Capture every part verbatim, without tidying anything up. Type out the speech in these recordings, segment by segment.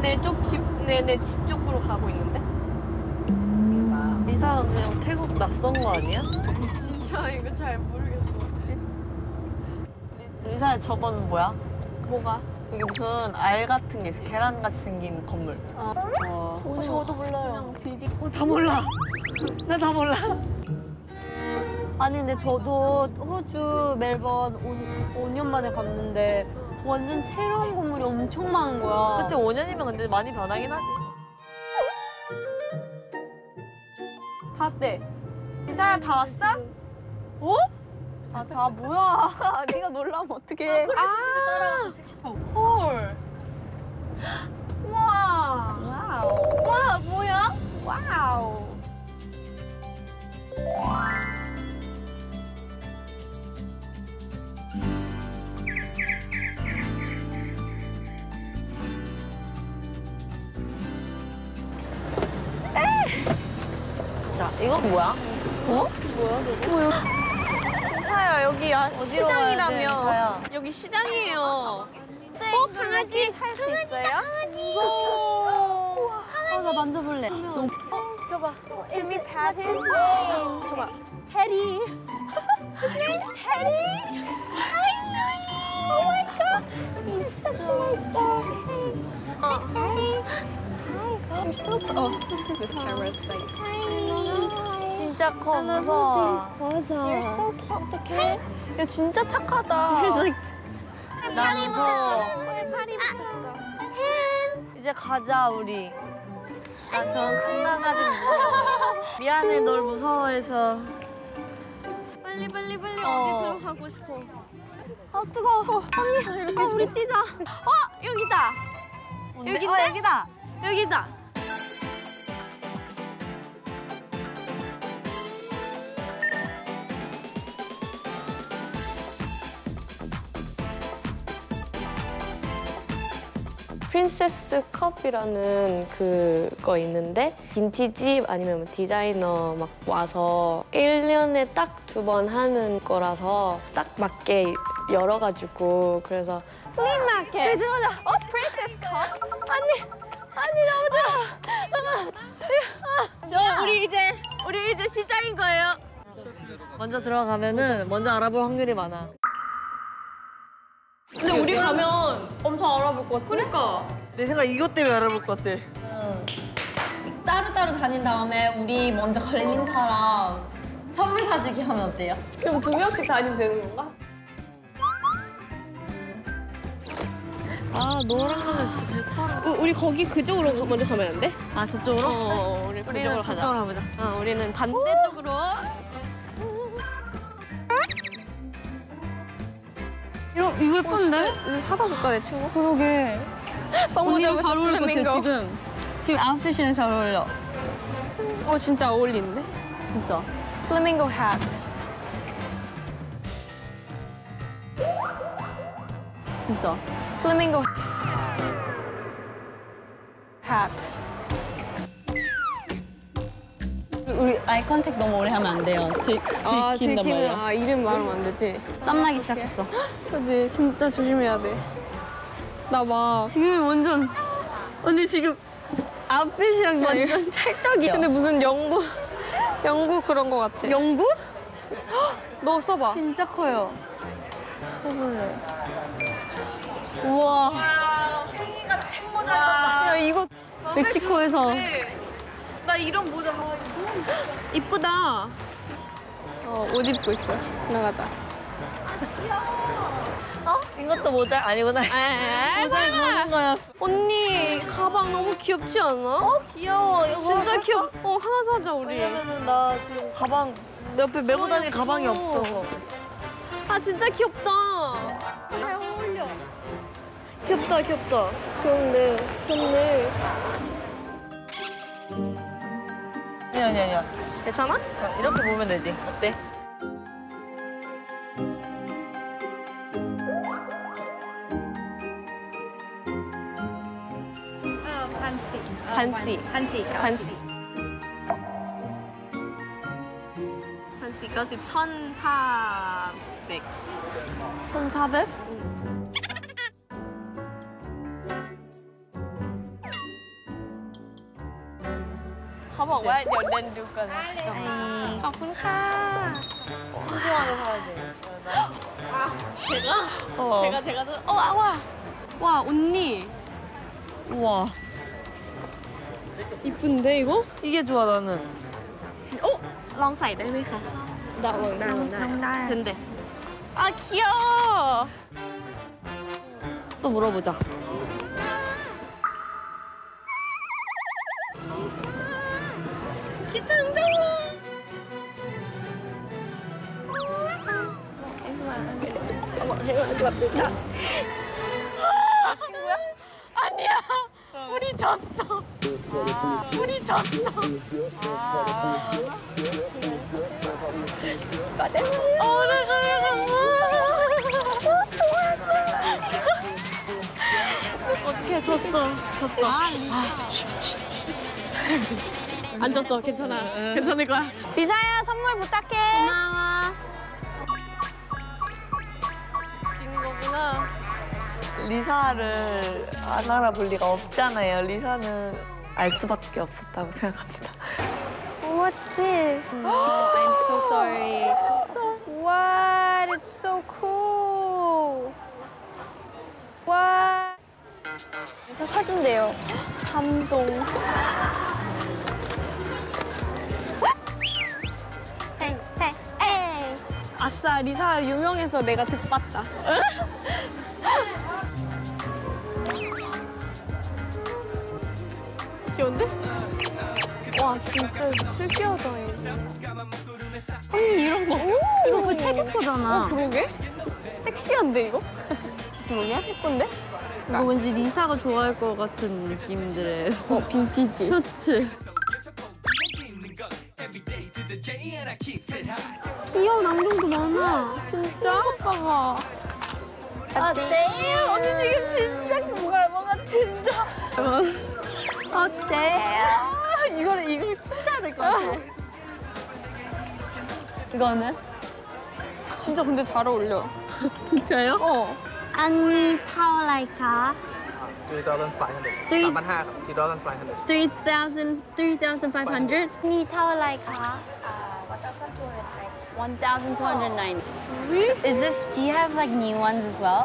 내 쪽 집, 내 내 집 쪽으로 가고 있는데? 리사가 그냥 태국 낯선 거 아니야? 진짜 이거 잘 모르겠어. 리사야 저건 뭐야? 뭐가? 여기 무슨 알 같은 게 있어. 계란 같이 생긴 건물. 어. 어. 저도 몰라요. 빌딩. 어, 다 몰라. 나 다 몰라. 아니 근데 저도 호주 멜번 오 년 만에 갔는데 완전 새로운 건물이 엄청 많은 거야. 그치, 오 년이면 근데 많이 변하긴 하지. 다 왔대. 이사야 다 왔어? 어? 아, 자 뭐야. 네가 놀라면 어떡해. 아, 따라와서 택시 타고. 헐. 우와. 와우. 와, 뭐야? 와우. 자, 이건 뭐야? 어? 뭐야, 뭐야? 사야 여기 야, 어디로 가야 돼, 시장이라며. 리사야? 여기 시장이에요. 어 강아지 살 수 있어요? 강아지. 아, 나 만져볼래. 너무... 어, 줘봐. Can we pat his name? 줘봐. Teddy. His name's Teddy. Hi, sweetie. Oh my god. He's such a nice dog. 어. Teddy. Hi. You're so cute. Oh, this camera's like. Hi. 진짜 커, 무서워. You're so cute. 어떡해? 야, 진짜 착하다. He's like, 나 무서워. 왜 팔이 붙었어? 이제 가자, 우리. 난 저런 큰 강아지 무서워. 미안해, 널 무서워해서. 빨리 빨리 빨리 어. 어디 들어가고 싶어. 아, 뜨거워. 언니, 이렇게 어, 우리 뛰자. 어, 여기다. 뭔데? 여긴데? 어, 여기다. 여기다. 프린세스 컵이라는 그거 있는데 빈티지 아니면 디자이너 막 와서 일 년에 딱 두 번 하는 거라서 딱 맞게 열어가지고 그래서 플리마켓. 저기 들어가자. 어, 프린세스 컵? 언니, 언니 너무 좋아. 저 우리 이제 우리 이제 시작인 거예요. 먼저 들어가면은 먼저 알아볼 확률이 많아. 근데 우리 가면 엄청 알아볼 것 같아. 그러니까. 내 생각 이것 때문에 알아볼 것 같아. 따로따로 다닌 다음에 우리 먼저 걸린 사람 선물 사주기 하면 어때요? 그럼 두 명씩 다니면 되는 건가? 아, 너랑 가면 진짜 배탈. 우, 우리 거기 그쪽으로 가- 먼저 가면 안 돼? 아, 저쪽으로? 어, 우리 우리는 그쪽으로 가자. 저쪽으로 가보자. 어, 우리는 반대쪽으로. 이거, 이거 예쁜데? 이거 사다 줄까, 내 친구? 그러게. 언니랑 잘 어울릴 것 같아, 플라밍고. 지금. 지금 아웃핏이랑 잘 어울려. 어, 진짜 어울리는데? 진짜. 플라밍고 핫. 진짜. 플라밍고 핫. 우리 아이 컨택 너무 오래 하면 안 돼요. 들, 아, 들킨단 들키면, 말이야. 아, 이름 말하면 안 되지. 땀나기 시작했어. 그지 진짜 조심해야 돼. 나 봐. 지금 완전 언니 지금 아웃핏이랑 완전 찰떡이야. 근데 무슨 연구 연구 그런 거 같아. 연구? 너 써봐. 진짜 커요. 써볼래. 우와. 챙이가 챙모자. 야 이거 멕시코에서 나 이런 모자 이쁘다. 어, 옷 입고 있어. 나가자. 어? 이것도 모자 아니구나. 에이, 모자를 보는 거야. 언니 가방 너무 귀엽지 않아? 어, 귀여워. 이거 진짜 할까? 귀엽. 어 하나 사자 우리. 왜냐면은 나 지금 가방 옆에 메고 다닐 가방이 없어. 없어. 아 진짜 귀엽다. 잘 어울려. 귀엽다 귀엽다. 귀엽네. 귀엽네. 아니 아니 아니야. 괜찮아? 어, 이렇게 보면 되지. 어때? 반시. 반지. 반시. 반시가 지금 천사백. 천사백? เขาบอกว่าเดี๋ยวเดินดูก่อนนะ 아이. ขอบคุณค่ะ 신중하게 사야 돼. 제가 어. 제가 제가 어 아, 와. 와 언니 우와. 이쁜데 이거? 이게 좋아 나는. 진- 어? ลองใส่ได้ไหมคะลองลองได้ลองได้ลองได้ 근데 아 귀여워 또 물어보자. 기장정 친구야? 아니야 우리 졌어 우리 졌어 어, 나 어떻게 졌어 졌어 안 졌어 괜찮아 괜찮을 거야 리사야 선물 부탁해. 고마워. 진 거구나 리사를 안 알아볼 리가 없잖아요. 리사는 알 수밖에 없었다고 생각합니다. What's this? I'm so sorry. What? It's so cool. What? 리사 사준대요. 감동. 헤이 헤이 에이. 아싸, 리사 유명해서 내가 득봤다. 귀여운데? 와, 진짜 특이하다. 언니 이런 거. 이거 그 태국 거잖아. 어, 그러게? 섹시한데, 이거? 그러게? 예쁜데? 이거 왠지 리사가 좋아할 것 같은 느낌들의 어, 빈티지. 셔츠. 귀여운 안경도 많아. 진짜? 봐봐. 어때요? 언니 지금 진짜 뭐가 뭐가 진짜. 어때요? 이거를 이거 진짜 될 것 같아. 이거는? 진짜 근데 잘 어울려. 진짜요? 어. 언니 타올라이카. three thousand five hundred Three- สามพันห้าครับ three thousand five hundred three thousand, three thousand five hundred. นี่เท่าไรคะ one thousand two hundred ninety. Is this, do you have like new ones as well?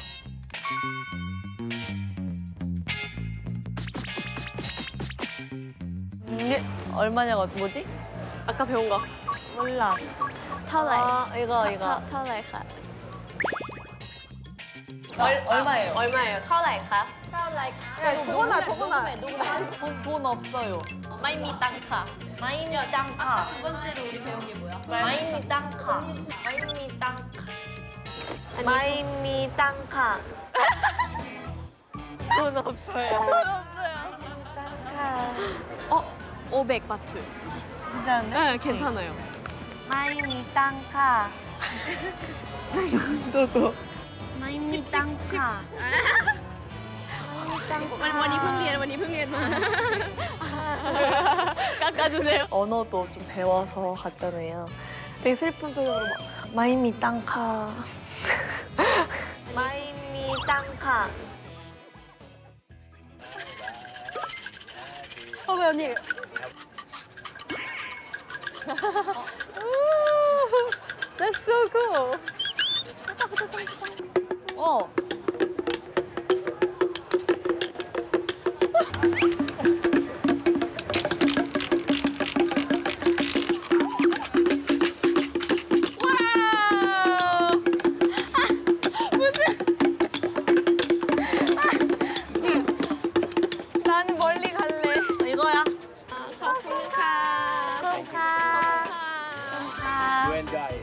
이게 얼마냐가 뭐지? 아까 배운 거. 몰라. เท่าไหร่ 아 이거 이거. เท่าไหร่คะ 얼, 얼마예요? 얼마예요? เท่าไหร่คะ 야 저거나 저거나. 돈, 돈 없어요. ไม่มีตังค่ะ 마이니 땅카. 두 번째로 우리 배운 게 뭐야? 마이니 땅카. 마이니 땅카. 마이니 땅카. 돈 없어요. 없어요. 땅카. 어? 오백 바트. 괜찮은데? 네, 괜찮아요. 마이니 땅카. 너도. 마이미 땅카. วันวันนี้เพิ่งเรียนวันนี้เพิ่งเรียนมา 깎아주세요. 언어도 좀 배워서 갔잖아요. 되게 슬픈 표정으로 막 마이미 땅카. 마이미 땅카. 어, 왜 언니? That's so cool. 어. 와우. 나는 멀리 갈래. 이거야. 감사합니다. 카. you enjoy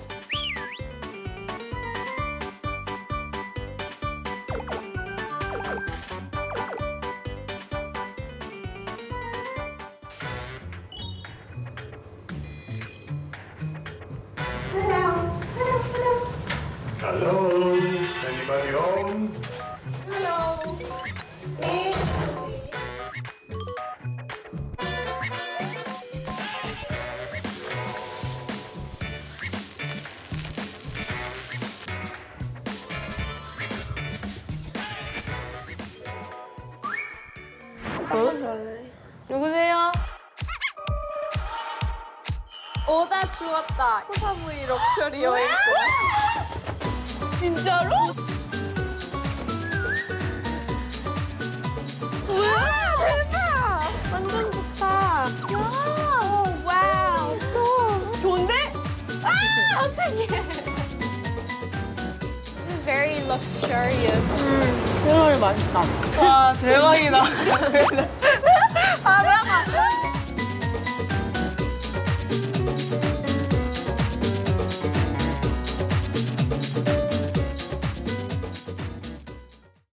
Hello, anybody home? 누구세요? 오다 주었다. 코사무이 럭셔리 여행권. 진짜로? 완전 좋다. 와우, 와우. 좋은데? 아 어떡해. This is very luxurious. 와 대박이다. 바다가